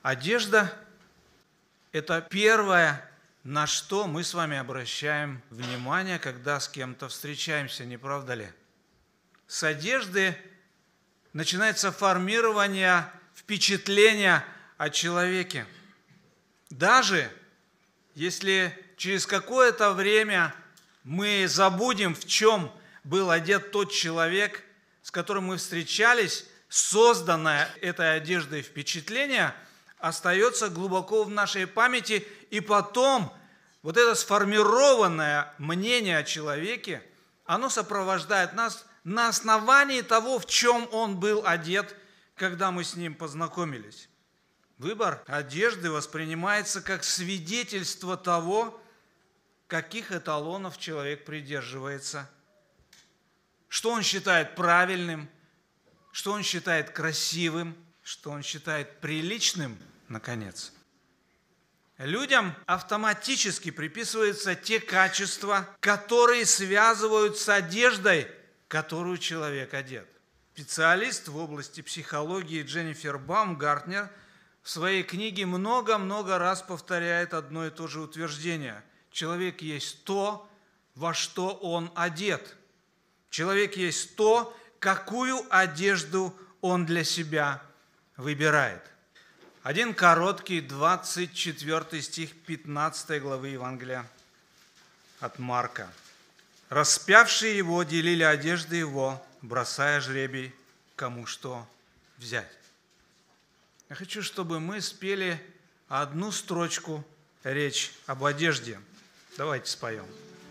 Одежда – это первое, на что мы с вами обращаем внимание, когда с кем-то встречаемся, не правда ли? С одежды начинается формирование впечатления о человеке. Даже если через какое-то время мы забудем, в чем был одет тот человек, с которым мы встречались, созданное этой одеждой впечатление остается глубоко в нашей памяти, и потом вот это сформированное мнение о человеке, оно сопровождает нас на основании того, в чем он был одет, когда мы с ним познакомились. Выбор одежды воспринимается как свидетельство того, каких эталонов человек придерживается, что он считает правильным, что он считает красивым, что он считает приличным, наконец. Людям автоматически приписываются те качества, которые связывают с одеждой, которую человек одет. Специалист в области психологии Дженнифер Баумгартнер в своей книге много-много раз повторяет одно и то же утверждение. Человек есть то, во что он одет. Человек есть то, какую одежду он для себя выбирает. Один короткий 24 стих 15 главы Евангелия от Марка. «Распявшие его делили одежды его, бросая жребий, кому что взять». Я хочу, чтобы мы спели одну строчку «Речь об одежде». Давайте споем.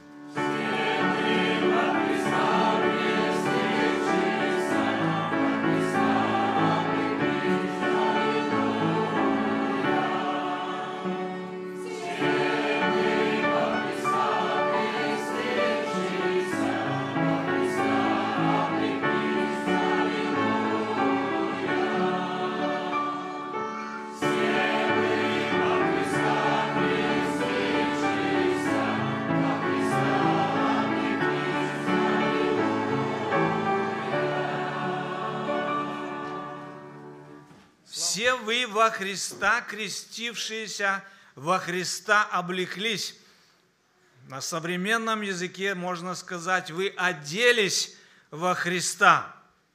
Все вы во Христа, крестившиеся во Христа, облеклись. На современном языке можно сказать, вы оделись во Христа.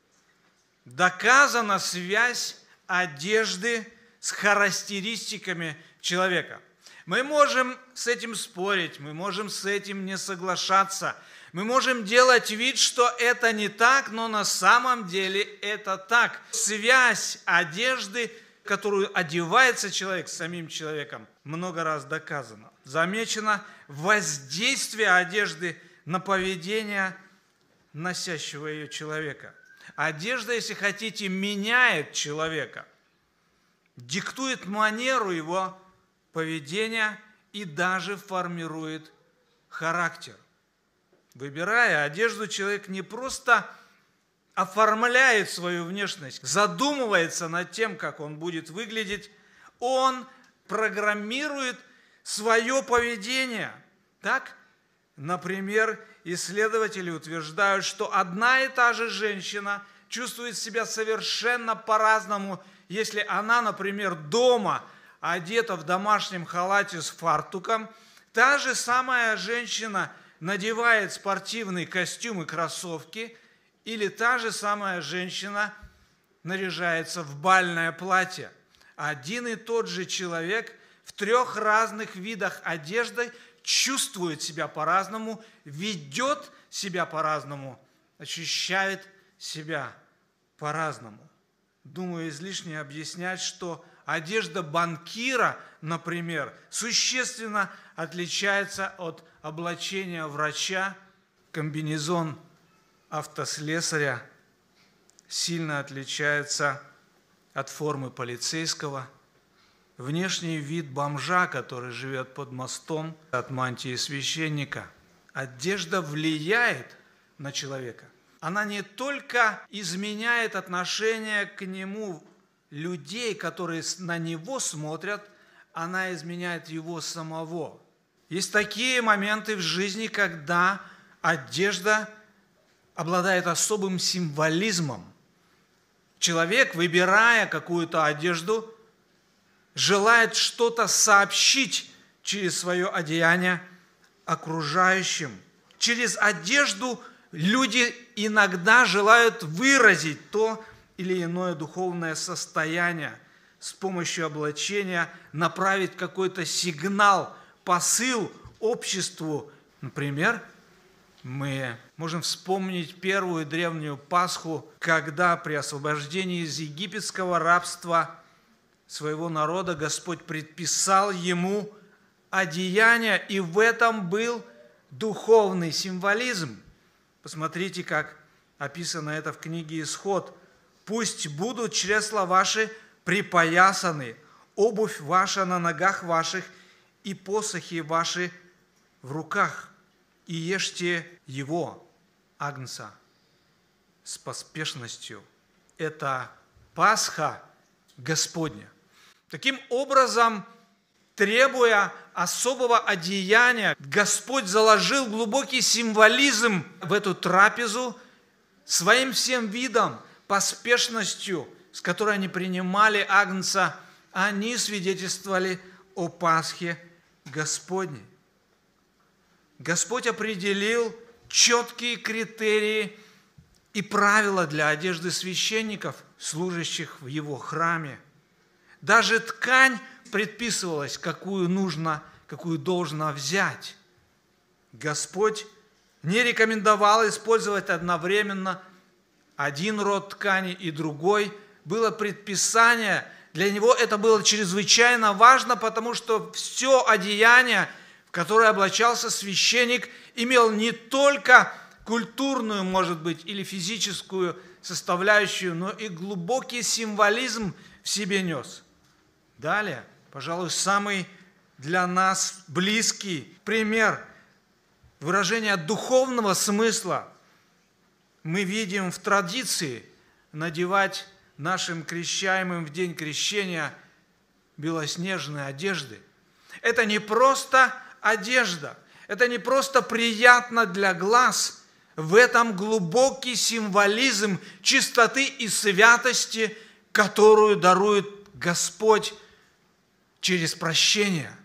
Доказана связь одежды с характеристиками человека. Мы можем с этим спорить, мы можем с этим не соглашаться. Мы можем делать вид, что это не так, но на самом деле это так. Связь одежды, которую одевается человек с самим человеком, много раз доказана. Замечено воздействие одежды на поведение носящего ее человека. Одежда, если хотите, меняет человека, диктует манеру его поведения и даже формирует характер. Выбирая одежду, человек не просто оформляет свою внешность, задумывается над тем, как он будет выглядеть, он программирует свое поведение. Так, например, исследователи утверждают, что одна и та же женщина чувствует себя совершенно по-разному, если она, например, дома одета в домашнем халате с фартуком, та же самая женщина надевает спортивный костюм и кроссовки, или та же самая женщина наряжается в бальное платье. Один и тот же человек в 3 разных видах одежды чувствует себя по-разному, ведет себя по-разному, ощущает себя по-разному. Думаю, излишне объяснять, что одежда банкира, например, существенно отличается от облачения врача, комбинезон автослесаря сильно отличается от формы полицейского, внешний вид бомжа, который живет под мостом, от мантии священника. Одежда влияет на человека. Она не только изменяет отношение к нему людей, которые на него смотрят, она изменяет его самого. Есть такие моменты в жизни, когда одежда обладает особым символизмом. Человек, выбирая какую-то одежду, желает что-то сообщить через свое одеяние окружающим. Через одежду люди иногда желают выразить то или иное духовное состояние, с помощью облачения направить какой-то сигнал, посыл обществу. Например, мы можем вспомнить первую древнюю Пасху, когда при освобождении из египетского рабства своего народа Господь предписал ему одеяние, и в этом был духовный символизм. Посмотрите, как описано это в книге «Исход». «Пусть будут чресла ваши припоясаны, обувь ваша на ногах ваших и посохи ваши в руках, и ешьте его, агнца, с поспешностью». Это Пасха Господня. Таким образом, требуя особого одеяния, Господь заложил глубокий символизм в эту трапезу своим всем видом, поспешностью, с которой они принимали агнца, они свидетельствовали о Пасхе Господней. Господь определил четкие критерии и правила для одежды священников, служащих в Его храме. Даже ткань предписывалась, какую должна взять. Господь не рекомендовал использовать одновременно один род ткани и другой. Было предписание. Для него это было чрезвычайно важно, потому что все одеяние, в которое облачался священник, имел не только культурную, может быть, или физическую составляющую, но и глубокий символизм в себе нес. Далее, пожалуй, самый для нас близкий пример выражения духовного смысла мы видим в традиции надевать нашим крещаемым в день крещения белоснежные одежды. Это не просто одежда, это не просто приятно для глаз. В этом глубокий символизм чистоты и святости, которую дарует Господь через прощение.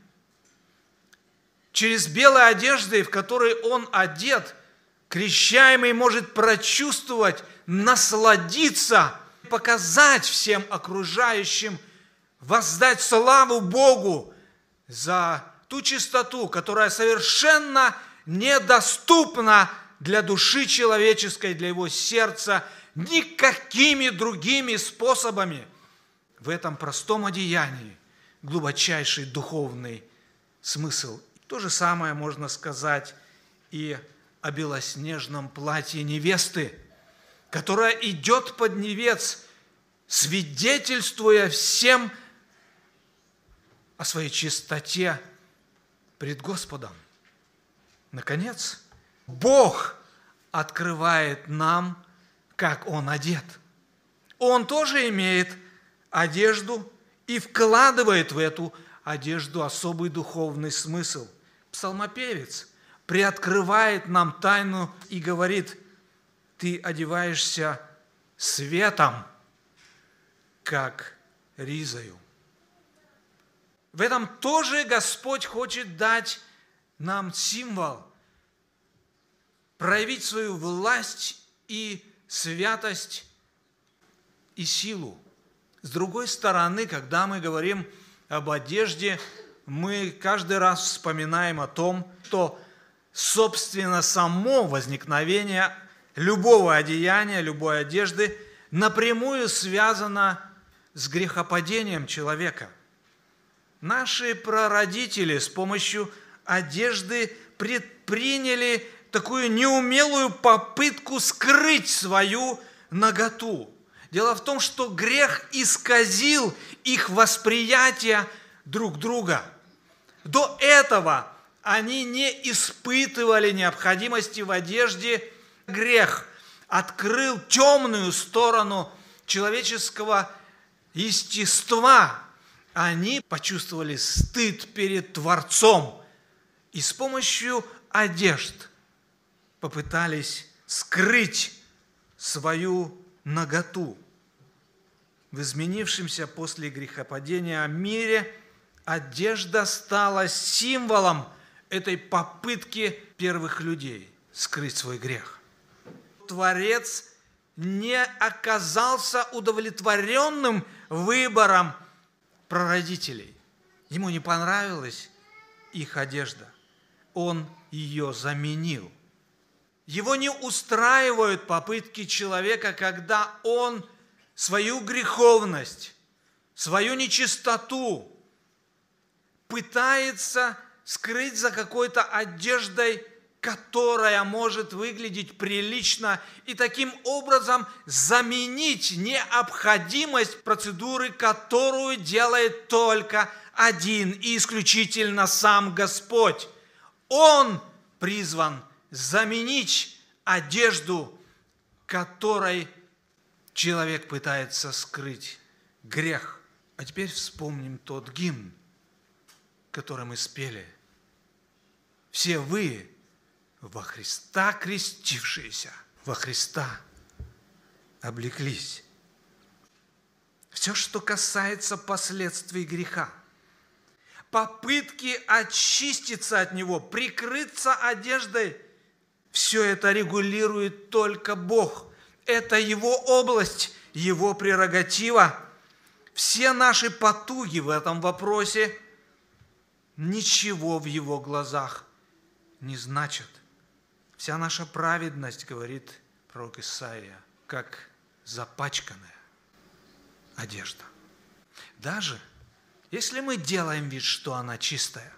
Через белые одежды, в которые Он одет, крещаемый может прочувствовать, насладиться, показать всем окружающим, воздать славу Богу за ту чистоту, которая совершенно недоступна для души человеческой, для его сердца, никакими другими способами. В этом простом одеянии глубочайший духовный смысл. То же самое можно сказать и о белоснежном платье невесты, которая идет под невец, свидетельствуя всем о своей чистоте пред Господом. Наконец, Бог открывает нам, как Он одет. Он тоже имеет одежду и вкладывает в эту одежду особый духовный смысл. Псалмопевец приоткрывает нам тайну и говорит: ты одеваешься светом, как ризою. В этом тоже Господь хочет дать нам символ, проявить свою власть и святость и силу. С другой стороны, когда мы говорим об одежде, мы каждый раз вспоминаем о том, что, собственно, само возникновение любого одеяния, любой одежды напрямую связано с грехопадением человека. Наши прародители с помощью одежды предприняли такую неумелую попытку скрыть свою наготу. Дело в том, что грех исказил их восприятие друг друга. До этого они не испытывали необходимости в одежде. Грех открыл темную сторону человеческого естества. Они почувствовали стыд перед Творцом и с помощью одежд попытались скрыть свою наготу. В изменившемся после грехопадения мире одежда стала символом этой попытки первых людей скрыть свой грех. Творец не оказался удовлетворенным выбором прародителей. Ему не понравилась их одежда. Он ее заменил. Его не устраивают попытки человека, когда он свою греховность, свою нечистоту пытается скрыть за какой-то одеждой, которая может выглядеть прилично, и таким образом заменить необходимость процедуры, которую делает только один и исключительно сам Господь. Он призван заменить одежду, которой человек пытается скрыть грех. А теперь вспомним тот гимн, который мы спели. Все вы, во Христа крестившиеся, во Христа облеклись. Все, что касается последствий греха, попытки очиститься от него, прикрыться одеждой, все это регулирует только Бог. Это Его область, Его прерогатива. Все наши потуги в этом вопросе ничего в Его глазах не значат. Вся наша праведность, говорит пророк Исаия, как запачканная одежда. Даже если мы делаем вид, что она чистая,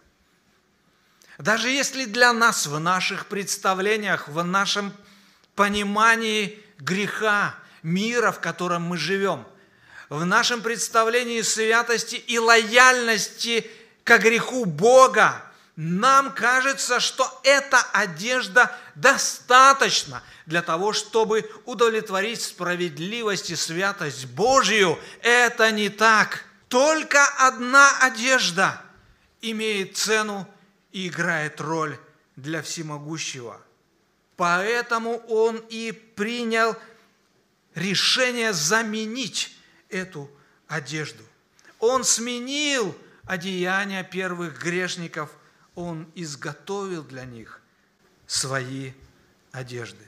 даже если для нас в наших представлениях, в нашем понимании греха, мира, в котором мы живем, в нашем представлении святости и лояльности к греху Бога, нам кажется, что эта одежда достаточна для того, чтобы удовлетворить справедливость и святость Божию. Это не так. Только одна одежда имеет цену и играет роль для всемогущего. Поэтому Он и принял решение заменить эту одежду. Он сменил одеяния первых грешников, Он изготовил для них свои одежды.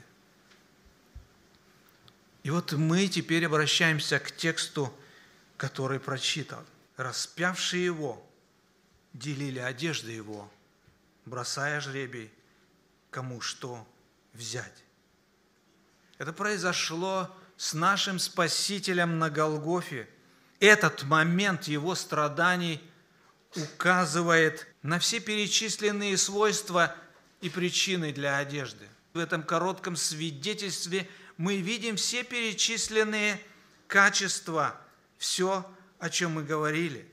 И вот мы теперь обращаемся к тексту, который прочитал. Распявшие Его делили одежды Его, бросая жребий, кому что взять. Это произошло с нашим Спасителем на Голгофе. Этот момент Его страданий указывает на все перечисленные свойства и причины для одежды. В этом коротком свидетельстве мы видим все перечисленные качества, все, о чем мы говорили.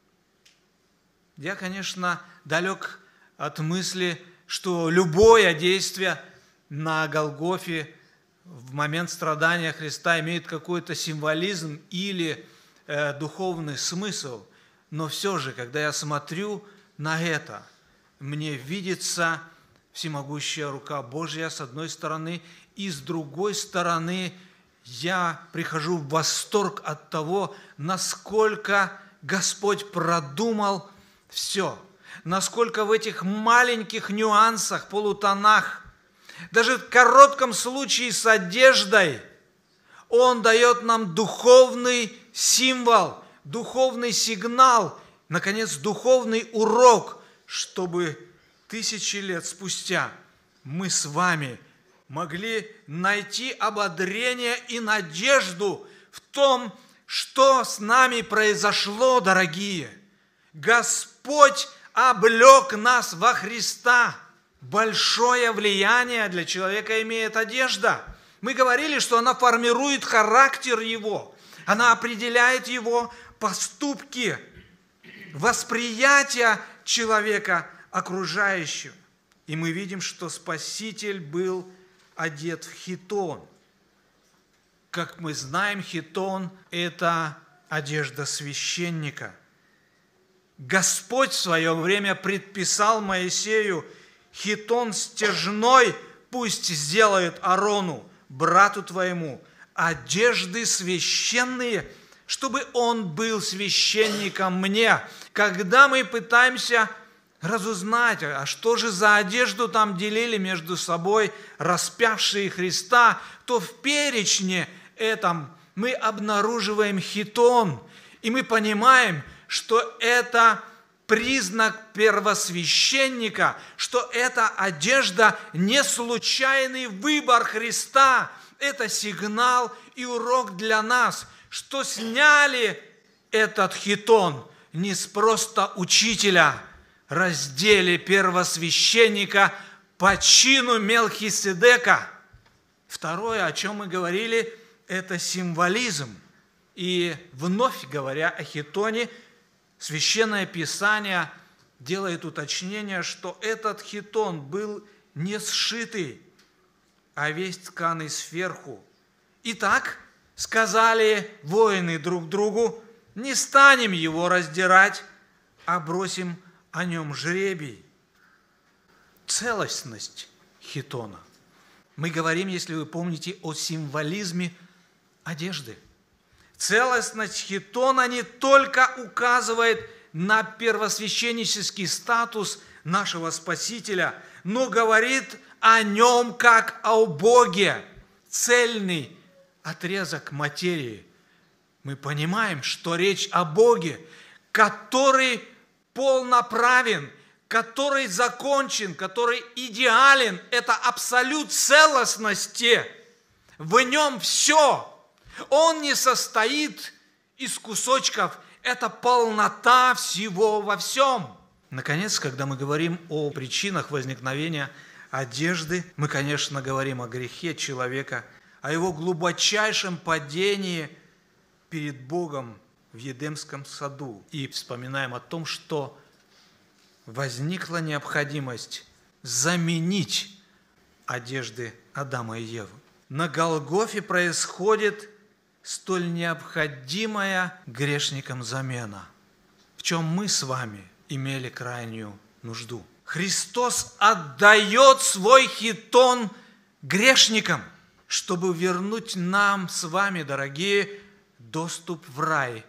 Я, конечно, далек от мысли, что любое действие на Голгофе в момент страдания Христа имеет какой-то символизм или духовный смысл. Но все же, когда я смотрю на это, мне видится всемогущая рука Божья с одной стороны, и с другой стороны я прихожу в восторг от того, насколько Господь продумал все, насколько в этих маленьких нюансах, полутонах, даже в коротком случае с одеждой, Он дает нам духовный символ, духовный сигнал, наконец, духовный урок, чтобы тысячи лет спустя мы с вами могли найти ободрение и надежду в том, что с нами произошло, дорогие. Господь облек нас во Христа. Большое влияние для человека имеет одежда. Мы говорили, что она формирует характер его, она определяет его поступки, восприятие человека окружающего. И мы видим, что Спаситель был одет в хитон. Как мы знаем, хитон – это одежда священника. Господь в свое время предписал Моисею: хитон стяжной пусть сделает Аарону, брату твоему, одежды священные, чтобы он был священником мне. Когда мы пытаемся разузнать, а что же за одежду там делили между собой распявшие Христа, то в перечне этом мы обнаруживаем хитон, и мы понимаем, что это признак первосвященника, что эта одежда не случайный выбор Христа, это сигнал и урок для нас, что сняли этот хитон не с просто учителя, раздели первосвященника по чину Мелхиседека. Второе, о чем мы говорили, это символизм. И вновь говоря о хитоне, Священное Писание делает уточнение, что этот хитон был не сшитый, а весь тканый сверху. Итак, сказали воины друг другу, не станем его раздирать, а бросим о нем жребий. Целостность хитона. Мы говорим, если вы помните, о символизме одежды. Целостность хитона не только указывает на первосвященнический статус нашего Спасителя, но говорит о нем как о Боге. Цельный отрезок материи. Мы понимаем, что речь о Боге, который полноправен, который закончен, который идеален. Это абсолют целостности. В нем все. Он не состоит из кусочков. Это полнота всего во всем. Наконец, когда мы говорим о причинах возникновения одежды, мы, конечно, говорим о грехе человека, о его глубочайшем падении перед Богом в Едемском саду. И вспоминаем о том, что возникла необходимость заменить одежды Адама и Евы. На Голгофе происходит столь необходимая грешникам замена, в чем мы с вами имели крайнюю нужду. Христос отдает свой хитон грешникам, чтобы вернуть нам с вами, дорогие, доступ в рай.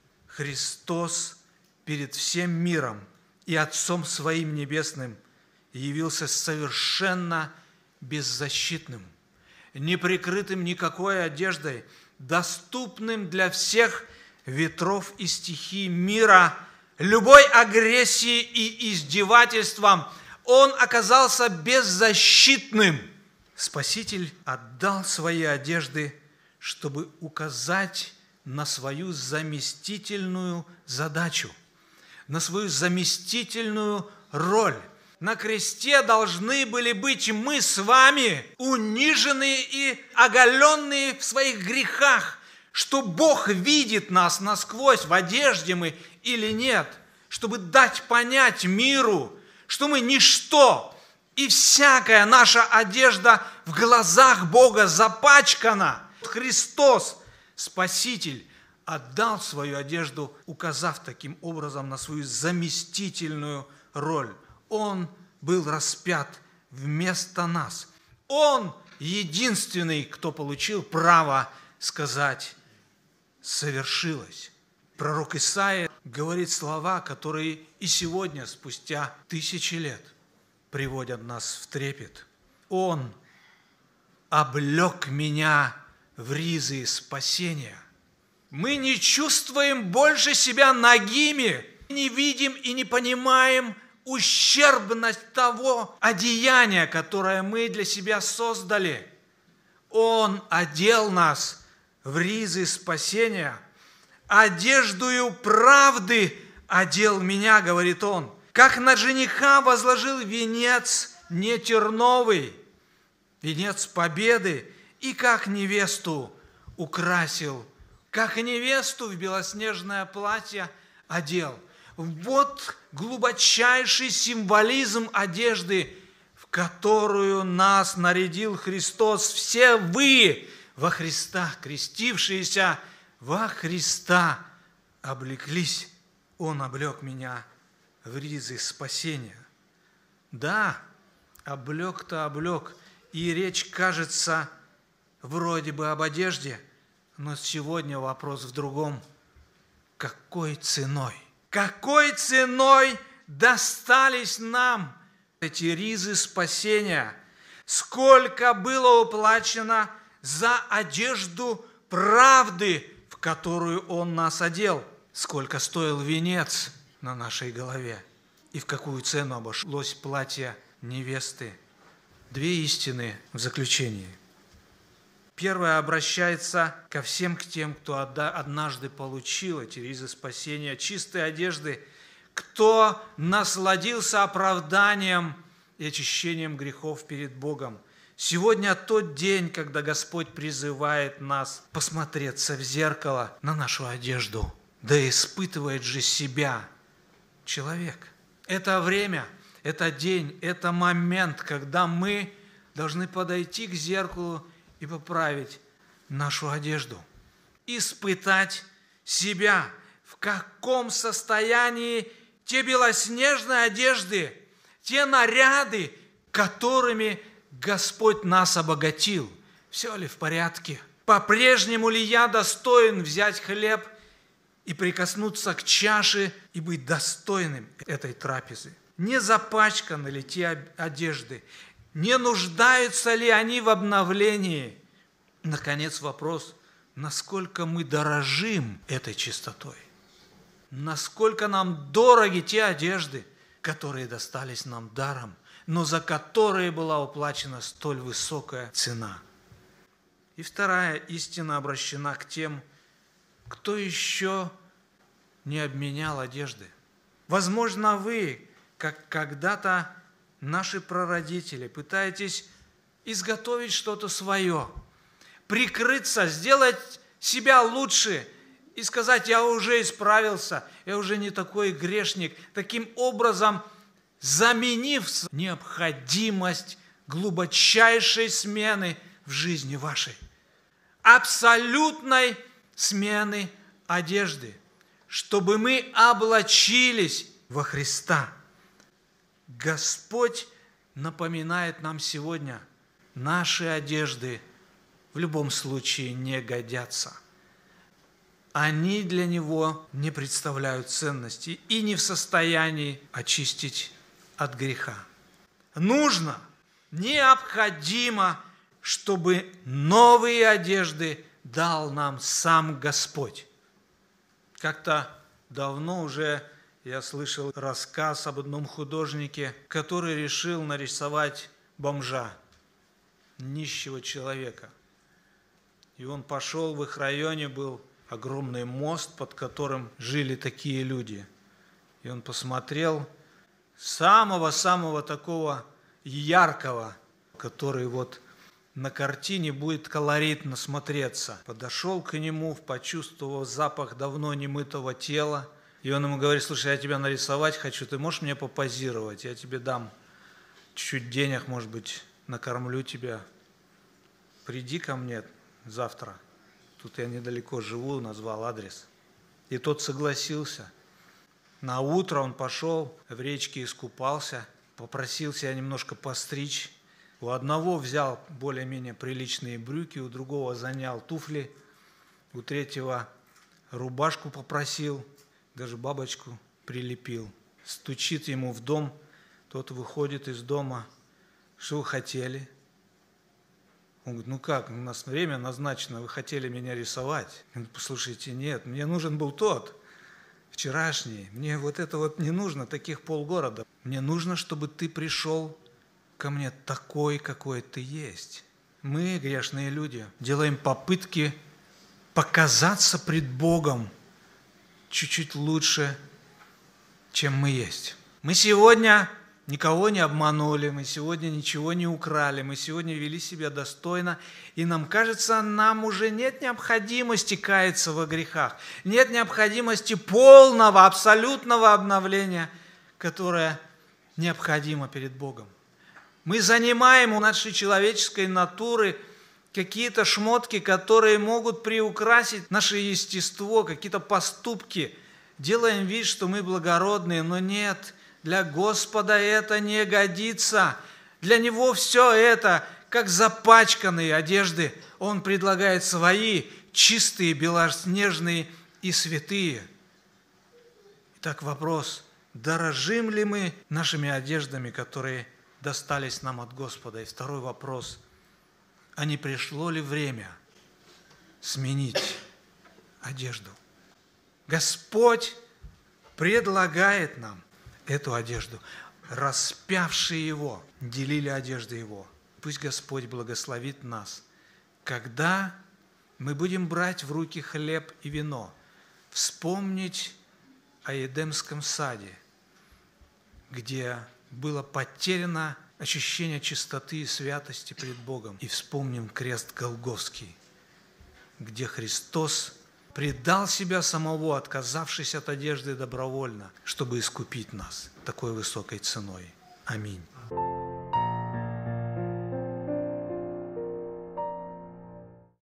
Христос перед всем миром и Отцом Своим Небесным явился совершенно беззащитным, не прикрытым никакой одеждой, доступным для всех ветров и стихий мира, любой агрессии и издевательством. Он оказался беззащитным. Спаситель отдал свои одежды, чтобы указать на свою заместительную задачу, на свою заместительную роль. На кресте должны были быть мы с вами, униженные и оголенные в своих грехах, что Бог видит нас насквозь, в одежде мы или нет, чтобы дать понять миру, что мы ничто, и всякая наша одежда в глазах Бога запачкана. Христос, Спаситель, отдал свою одежду, указав таким образом на свою заместительную роль. Он был распят вместо нас. Он единственный, кто получил право сказать «совершилось». Пророк Исаия говорит слова, которые и сегодня, спустя 1000 лет, приводят нас в трепет. Он облег меня в ризы спасения. Мы не чувствуем больше себя нагими, не видим и не понимаем ущербность того одеяния, которое мы для себя создали. Он одел нас в ризы спасения, одеждою правды одел меня, говорит он, как на жениха возложил венец не терновый, венец победы, и как невесту украсил, как невесту в белоснежное платье одел. Вот глубочайший символизм одежды, в которую нас нарядил Христос. Все вы во Христа, крестившиеся во Христа, облеклись. Он облег меня в ризы спасения. Да, облег-то облег, и речь кажется вроде бы об одежде, Но сегодня вопрос в другом. Какой ценой? Какой ценой достались нам эти ризы спасения? Сколько было уплачено за одежду правды, в которую Он нас одел? Сколько стоил венец на нашей голове? И в какую цену обошлось платье невесты? Две истины в заключении. Первое обращается ко всем к тем, кто однажды получил эти ризы спасения, чистые одежды, кто насладился оправданием и очищением грехов перед Богом. Сегодня тот день, когда Господь призывает нас посмотреться в зеркало на нашу одежду. Да испытывает же себя человек. Это время, это день, это момент, когда мы должны подойти к зеркалу и поправить нашу одежду. Испытать себя, в каком состоянии те белоснежные одежды, те наряды, которыми Господь нас обогатил. Все ли в порядке? По-прежнему ли я достоин взять хлеб и прикоснуться к чаше и быть достойным этой трапезы? Не запачканы ли те одежды? Не нуждаются ли они в обновлении? Наконец, вопрос, насколько мы дорожим этой чистотой? Насколько нам дороги те одежды, которые достались нам даром, но за которые была уплачена столь высокая цена? И вторая истина обращена к тем, кто еще не обменял одежды. Возможно, вы, как когда-то наши прародители, пытаетесь изготовить что-то свое, прикрыться, сделать себя лучше и сказать: я уже исправился, я уже не такой грешник, таким образом заменив необходимость глубочайшей смены в жизни вашей, абсолютной смены одежды, чтобы мы облачились во Христа. Господь напоминает нам сегодня, наши одежды в любом случае не годятся. Они для Него не представляют ценности и не в состоянии очистить от греха. Нужно, необходимо, чтобы новые одежды дал нам сам Господь. Как-то давно уже я слышал рассказ об одном художнике, который решил нарисовать бомжа, нищего человека. И он пошел, в их районе был огромный мост, под которым жили такие люди. И он посмотрел самого-самого такого яркого, который вот на картине будет колоритно смотреться. Подошел к нему, почувствовал запах давно немытого тела. И он ему говорит: слушай, я тебя нарисовать хочу, ты можешь мне попозировать? Я тебе дам чуть-чуть денег, может быть, накормлю тебя. Приди ко мне завтра. Тут я недалеко живу, назвал адрес. И тот согласился. На утро он пошел, в речке искупался, попросил себя немножко постричь. У одного взял более-менее приличные брюки, у другого занял туфли, у третьего рубашку попросил, даже бабочку прилепил. Стучит ему в дом, тот выходит из дома. Что вы хотели? Он говорит: ну как, у нас время назначено, вы хотели меня рисовать. Он говорит: послушайте, нет, мне нужен был тот, вчерашний. Мне вот это вот не нужно, таких полгорода. Мне нужно, чтобы ты пришел ко мне такой, какой ты есть. Мы, грешные люди, делаем попытки показаться пред Богом чуть-чуть лучше, чем мы есть. Мы сегодня никого не обманули, мы сегодня ничего не украли, мы сегодня вели себя достойно, и нам кажется, нам уже нет необходимости каяться во грехах, нет необходимости полного, абсолютного обновления, которое необходимо перед Богом. Мы занимаем у нашей человеческой натуры какие-то шмотки, которые могут приукрасить наше естество, какие-то поступки. Делаем вид, что мы благородные, но нет, для Господа это не годится. Для Него все это, как запачканные одежды. Он предлагает свои чистые, белоснежные и святые. Итак, вопрос, дорожим ли мы нашими одеждами, которые достались нам от Господа? И второй вопрос, а не пришло ли время сменить одежду? Господь предлагает нам эту одежду. Распявшие Его делили одежды Его. Пусть Господь благословит нас, когда мы будем брать в руки хлеб и вино, вспомнить о Едемском саде, где было потеряно ощущение чистоты и святости пред Богом. И вспомним крест Голгофский, где Христос предал себя самого, отказавшись от одежды добровольно, чтобы искупить нас такой высокой ценой. Аминь.